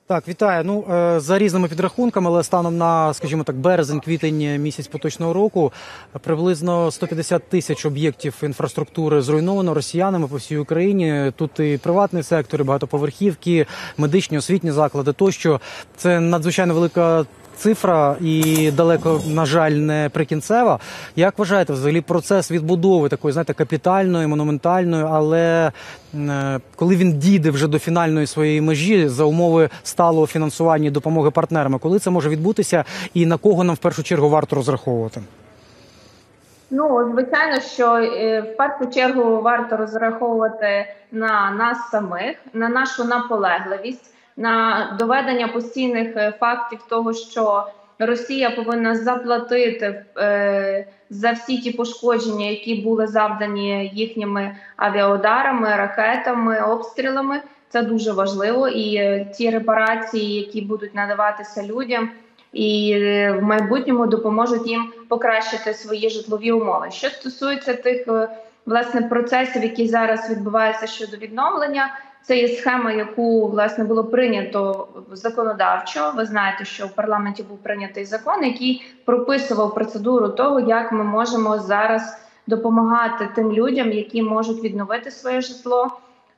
Так, вітаю. Ну, за різними підрахунками, але станом на, скажімо так, березень-квітень місяць поточного року приблизно 150 тисяч об'єктів інфраструктури зруйновано росіянами по всій Україні. Тут і приватний сектор, і багатоповерхівки, медичні, освітні заклади тощо. Це надзвичайно велика цифра і далеко, на жаль, не прикінцева. Як вважаєте, взагалі, процес відбудови такої, знаєте, капітальної, монументальної, але коли він дійде вже до фінальної своєї межі за умови сталого фінансування і допомоги партнерами, коли це може відбутися і на кого нам в першу чергу варто розраховувати? Ну, звичайно, що в першу чергу варто розраховувати на нас самих, на нашу наполегливість, на доведення постійних фактів того, що Росія повинна заплатити за всі ті пошкодження, які були завдані їхніми авіаударами, ракетами, обстрілами. Це дуже важливо. І ті репарації, які будуть надаватися людям, і в майбутньому допоможуть їм покращити свої житлові умови. Що стосується тих, власне, процесів, які зараз відбуваються щодо відновлення, це є схема, яку, власне, було прийнято законодавчо. Ви знаєте, що в парламенті був прийнятий закон, який прописував процедуру того, як ми можемо зараз допомагати тим людям, які можуть відновити своє житло.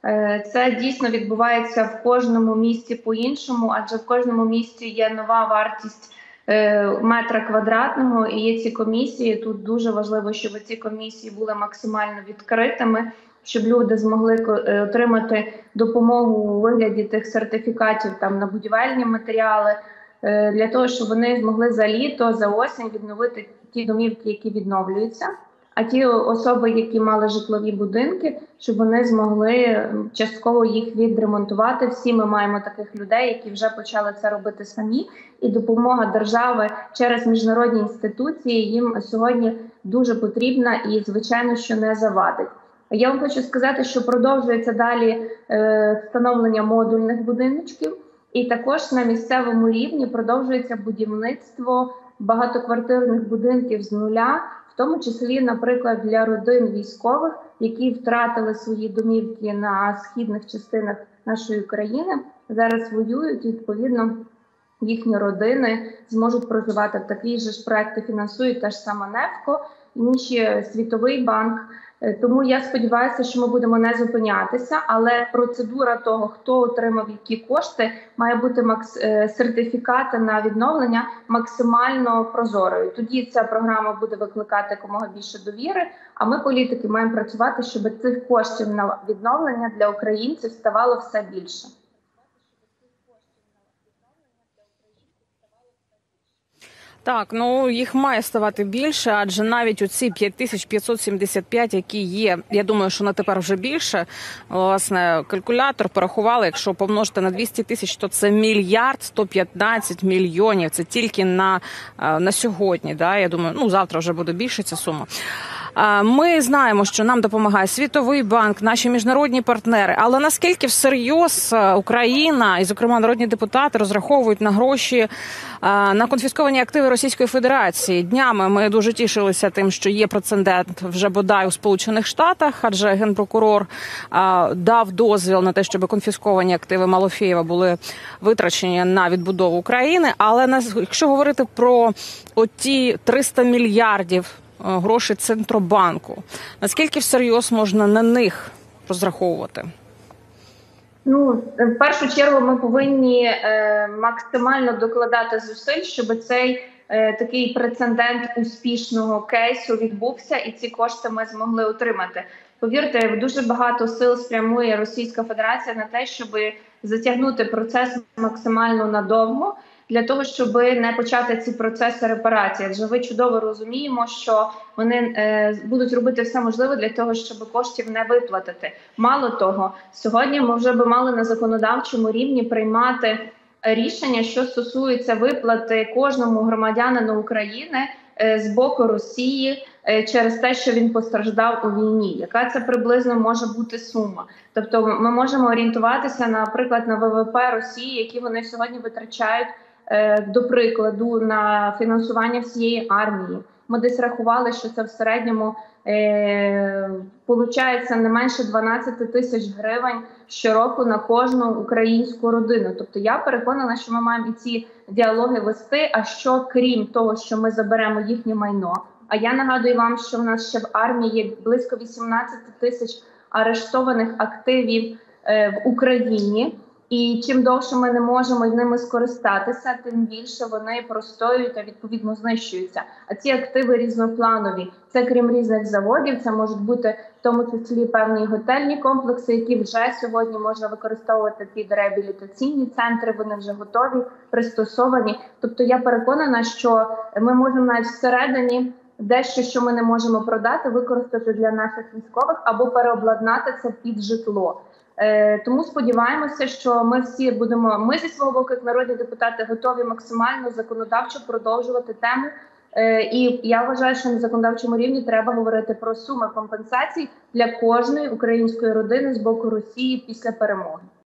Це дійсно відбувається в кожному місті по-іншому, адже в кожному місті є нова вартість метра квадратного, і є ці комісії. Тут дуже важливо, щоб ці комісії були максимально відкритими, щоб люди змогли отримати допомогу у вигляді тих сертифікатів там на будівельні матеріали, для того, щоб вони змогли за літо, за осінь відновити ті домівки, які відновлюються. А ті особи, які мали житлові будинки, щоб вони змогли частково їх відремонтувати. Всі ми маємо таких людей, які вже почали це робити самі. І допомога держави через міжнародні інституції їм сьогодні дуже потрібна і, звичайно, що не завадить. Я вам хочу сказати, що продовжується далі встановлення модульних будиночків. І також на місцевому рівні продовжується будівництво багатоквартирних будинків з нуля, в тому числі, наприклад, для родин військових, які втратили свої домівки на східних частинах нашої країни, зараз воюють, і, відповідно, їхні родини зможуть проживати в такий же ж проєкт, фінансують та ж сама НЕФКО, інші Світовий банк. Тому я сподіваюся, що ми будемо не зупинятися, але процедура того, хто отримав які кошти, має бути сертифікати на відновлення максимально прозорою. Тоді ця програма буде викликати якомога більше довіри, а ми, політики, маємо працювати, щоб цих коштів на відновлення для українців ставало все більше. Так, ну їх має ставати більше, адже навіть оці 5575, які є, я думаю, що на тепер вже більше. Власне, калькулятор порахували, якщо помножити на 200 тисяч, то це 1 115 мільйонів. Це тільки на сьогодні. Да? Я думаю, ну завтра вже буде більше ця сума. Ми знаємо, що нам допомагає Світовий банк, наші міжнародні партнери. Але наскільки всерйоз Україна, і, зокрема, народні депутати, розраховують на гроші на конфісковані активи Російської Федерації? Днями ми дуже тішилися тим, що є прецедент вже бодай у Сполучених Штатах, адже генпрокурор дав дозвіл на те, щоб конфісковані активи Малофєєва були витрачені на відбудову України. Але якщо говорити про оті 300 мільярдів грошей Центробанку, наскільки всерйоз можна на них розраховувати? Ну, в першу чергу ми повинні максимально докладати зусиль, щоб цей такий прецедент успішного кейсу відбувся і ці кошти ми змогли отримати. Повірте, дуже багато сил спрямує Російська Федерація на те, щоб затягнути процес максимально надовго, для того, щоб не почати ці процеси репарації. Адже ви чудово розуміємо, що вони будуть робити все можливе для того, щоб коштів не виплатити. Мало того, сьогодні ми вже би мали на законодавчому рівні приймати рішення, що стосується виплати кожному громадянину України з боку Росії через те, що він постраждав у війні. Яка це приблизно може бути сума? Тобто ми можемо орієнтуватися, наприклад, на ВВП Росії, які вони сьогодні витрачають, до прикладу, на фінансування всієї армії. Ми десь рахували, що це в середньому получається не менше 12 тисяч гривень щороку на кожну українську родину. Тобто я переконана, що ми маємо і ці діалоги вести, а що крім того, що ми заберемо їхнє майно. А я нагадую вам, що в нас ще в армії є близько 18 тисяч арештованих активів в Україні. І чим довше ми не можемо ними скористатися, тим більше вони простоюють та відповідно знищуються. А ці активи різнопланові. Це крім різних заводів, це можуть бути в тому числі певні готельні комплекси, які вже сьогодні можна використовувати під реабілітаційні центри. Вони вже готові, пристосовані. Тобто я переконана, що ми можемо навіть всередині дещо, що ми не можемо продати, використати для наших військових або переобладнати це під житло. Тому сподіваємося, що ми всі будемо, ми зі свого боку, як народні депутати, готові максимально законодавчо продовжувати тему. І я вважаю, що на законодавчому рівні треба говорити про суми компенсацій для кожної української родини з боку Росії після перемоги.